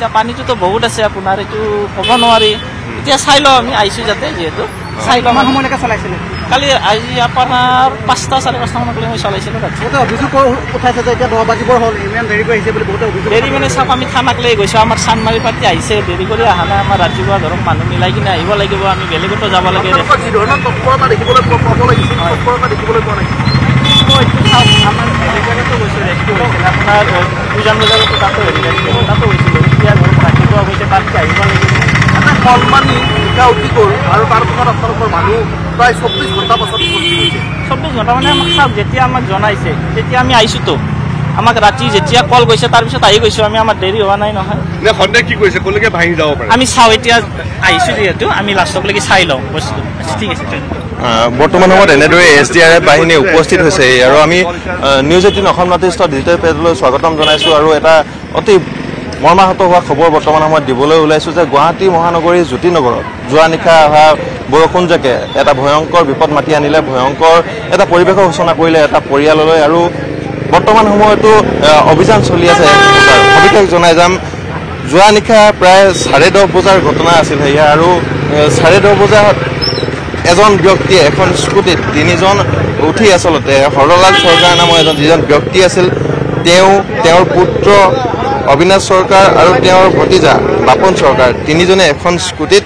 এতিয়া পানীটোতো বহুত আছে আপোনাৰ এইটো ক'ব নোৱাৰি এতিয়া চাই লওঁ আমি আহিছোঁ যাতে যিহেতু চাই লওঁ সময়লৈকে চলাইছিলে কালি আজি আপোনাৰ 5টা 5:30 মানলৈ মই চলাইছিলোঁ বহুতে অভিযোগ উঠাইছে যে এতিয়া 10 বাজিবৰ হ'ল ইমান দেৰি কৰি আহিছে বুলি বহুতে অভিযোগ দেৰি মানে চাওক আমি থানাক লৈ গৈছোঁ আমাৰ চানমাৰী পাৰ্টি আহিছে দেৰি কৰি অহা নাই আমাৰ ৰাতিপুৱা ধৰক মানুহ মিলাই কিনে আহিব লাগিব আমি বেলেগতো যাব লাগে তৎপৰতা দেখিবলৈ পাব লাগিছিল তৎপৰতা দেখিবলৈ পোৱা নাই আমাৰ বেলেগতো গৈছোঁ ৰেস্কিউ হৈছিলে আপোনাৰ উজান বজাৰতো তাতো তাতো গৈছিলোঁ এতিয়া ধৰক ৰাতিপুৱা গৈছে তাতকৈ আহিব লাগিব এটা কলমানি নিশা উঠি গ'ল আৰু তাৰ পাছত আপোনালোকৰ মানুহ প্ৰায় 24 ঘণ্টা পাছত উপস্থিত হৈছে 24 ঘণ্টা মানে আমাক চাওক যেতিয়া আমাক জনাইছে তেতিয়া আমি আহিছোঁতো আমাক ৰাতি যেতিয়া কল গৈছে তাৰপিছত আহি গৈছোঁ আমি আমাৰ দেৰি হোৱা নাই নহয় নে সন্দেহ কি কৰিছে ক'লৈকে ভাঙি যাব পাৰে আমি চাওঁ এতিয়া আহিছোঁ যিহেতু আমি লাষ্টলৈকে চাই লওঁ বস্তুটো ঠিক আছে বৰ্তমান সময়ত এনেদৰে SDRF বাহিনী উপস্থিত হৈছে আৰু আমি নিউজ 18 অসম নৰ্থ ডিজিটেল পেজলৈ স্বাগতম জনাইছোঁ আৰু এটা অতি মৰ্মাহত হোৱা খবৰ বৰ্তমান সময়ত দিবলৈ ওলাইছোঁ যে গুৱাহাটী মহানগৰীৰ জ্যোতিনগৰত যোৱা নিশা অহা বৰষুণজাকে এটা ভয়ংকৰ বিপদ মাতি আনিলে ভয়ংকৰ এটা পৰিৱেশৰ সূচনা কৰিলে এটা পৰিয়াললৈ আৰু বৰ্তমান সময়তো অভিযান চলি আছে সবিশেষ জনাই যাম যোৱা নিশা প্ৰায় 10:30 বজাৰ ঘটনা আছিল সেয়া আৰু 10:30 বজাত এজন ব্যক্তিয়ে এখন স্কুটিত 3জন উঠি আচলতে হৰলাল চৰকাৰ নামৰ যিজন ব্যক্তি আছিল তেওঁৰ পুত্ৰ অবিনাশ চৰকাৰ আৰু তেওঁৰ ভতিজা বাপন চৰকাৰ 3জনে এখন স্কুটিত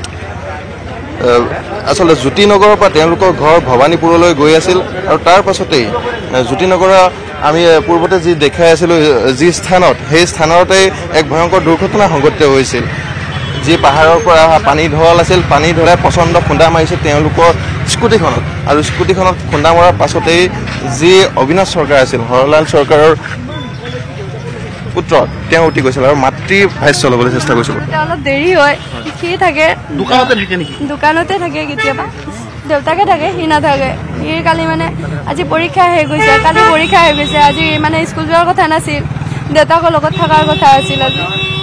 আচলতে জ্যোতিনগৰৰ পৰা তেওঁলোকৰ ঘৰ ভৱানীপুৰলৈ গৈ আছিল আৰু তাৰ পাছতেই জ্যোতিনগৰৰ আমি পূৰ্বতে যি দেখাই আছিলোঁ যি স্থানত সেই স্থানতে এক ভয়ংকৰ দুৰ্ঘটনা সংঘটিত হৈছিল যি পাহাৰৰ পৰা অহা পানী ঢল আছিল পানী ঢলাই প্ৰচণ্ড খুন্দা মাৰিছিল তেওঁলোকৰ স্কুটিখনত আৰু স্কুটিখনত খুন্দা মৰাৰ পাছতেই যি অবিনাশ চৰকাৰ আছিল হৰলাল চৰকাৰৰ পুত্ৰ তেওঁ উঠি গৈছিল আৰু মাতৃ ভাষ্য ল'বলৈ চেষ্টা কৰিছিল অলপ দেৰি হয় সি থাকে দোকানতে থাকে কেতিয়াবা দেউতাকে থাকে সি নাথাকে সি কালি মানে আজি পৰীক্ষা শেষ গৈছে কালি পৰীক্ষা শেষ গৈছে আজি মানে স্কুল যোৱাৰ কথা নাছিল দেউতাকৰ লগত থকাৰ কথা আছিল আজি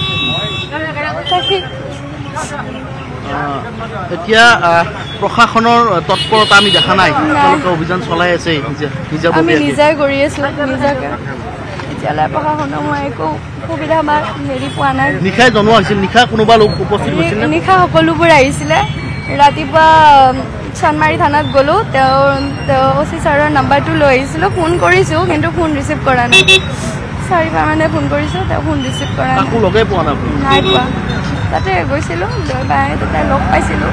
এতিয়া প্ৰশাসনৰ তৎপৰতা আমি দেখা নাই তেওঁলোকে অভিযান চলাই আছে আমি নিজেই কৰি আছোঁ নিজাকে এতিয়ালৈ প্ৰশাসনৰ মই একো সুবিধা বা হেৰি পোৱা নাই নিশাই জনোৱা হৈছিল নিশা কোনোবা লোক উপস্থিত হৈছিল নিশা সকলোবোৰ আহিছিলে ৰাতিপুৱা চানমাৰী থানাত গ'লোঁ তেওঁ OC ছাৰৰ নাম্বাৰটো লৈ আহিছিলোঁ ফোন কৰিছোঁ কিন্তু ফোন ৰিচিভ কৰা নাই 4বাৰ মানে ফোন কৰিছোঁ তেওঁ ফোন ৰিচিভ কৰা নাই পোৱা তাতে গৈছিলোঁ তাতে লগ পাইছিলোঁ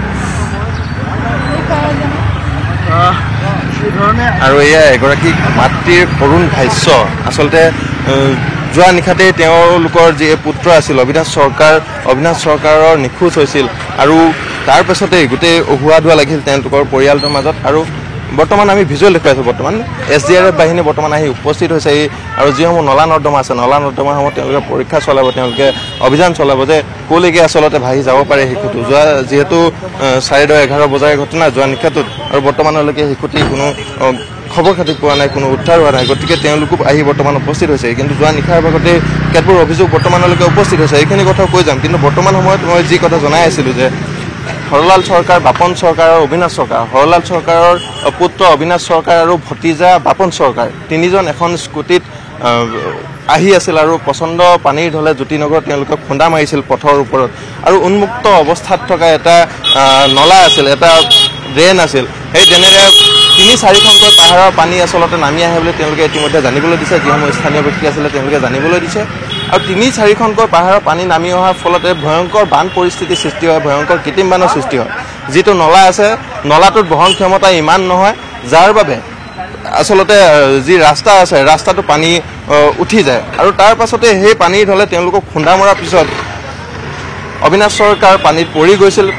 আৰু এয়া এগৰাকী মাতৃৰ কৰুণ ভাষ্য আচলতে যোৱা নিশাতে তেওঁলোকৰ যি পুত্ৰ আছিল অবিনাশ চৰকাৰৰ নিখোজ হৈছিল আৰু তাৰ পাছতেই গোটেই অহুৱা ধোৱা লাগিল তেওঁলোকৰ পৰিয়ালটোৰ মাজত আৰু বৰ্তমান আমি ভিজুৱেল দেখুৱাই আছোঁ বৰ্তমান SDRF বাহিনী বৰ্তমান আহি উপস্থিত হৈছে আৰু যিসমূহ নলা নৰ্দমা আছে নলা নৰ্দমাসমূহ তেওঁলোকে পৰীক্ষা চলাব তেওঁলোকে অভিযান চলাব যে ক'লৈকে আচলতে ভাহি যাব পাৰে শিশুটো যোৱা যিহেতু 11:30 বজাৰ ঘটনা যোৱা নিশাটোত আৰু বৰ্তমানলৈকে শিশুটিৰ কোনো খবৰ খাতি পোৱা নাই কোনো উদ্ধাৰ হোৱা নাই গতিকে তেওঁলোকো আহি বৰ্তমান উপস্থিত হৈছে কিন্তু যোৱা নিশাৰ ভাগতে কেতবোৰ অভিযোগ বৰ্তমানলৈকে উপস্থিত হৈছে এইখিনি কথাও কৈ যাম কিন্তু বৰ্তমান সময়ত মই যি কথা জনাই আছিলোঁ যে হৰলাল চৰকাৰ বাপন চৰকাৰ আৰু অবিনাশ চৰকাৰ হৰলাল চৰকাৰৰ পুত্ৰ অবিনাশ চৰকাৰ আৰু ভতিজা বাপন চৰকাৰ 3জন এখন স্কুটিত আহি আছিল আৰু প্ৰচণ্ড পানীৰ ঢলে জ্যোতিনগৰত তেওঁলোকে খুন্দা মাৰিছিল পথৰ ওপৰত আৰু উন্মুক্ত অৱস্থাত থকা এটা নলা আছিল এটা ড্ৰেইন আছিল সেই ড্ৰেইনেৰে 3-4খনকৈ পাহাৰৰ পানী আচলতে নামি আহে বুলি তেওঁলোকে ইতিমধ্যে জানিবলৈ দিছে যিসমূহ স্থানীয় ব্যক্তি আছিলে তেওঁলোকে জানিবলৈ দিছে আৰু 3-4খনকৈ পাহাৰৰ পানী নামি অহাৰ ফলতে ভয়ংকৰ বান পৰিস্থিতিৰ সৃষ্টি হয় ভয়ংকৰ কৃত্ৰিম বানৰ সৃষ্টি হয় যিটো নলা আছে নলাটোত বহন ক্ষমতা ইমান নহয় যাৰ বাবে আচলতে যি ৰাস্তা আছে ৰাস্তাটো পানী উঠি যায় আৰু তাৰ পাছতে সেই পানী ঢলে তেওঁলোকক খুন্দা মৰাৰ পিছত অবিনাশ চৰকাৰ পানীত পৰি গৈছিল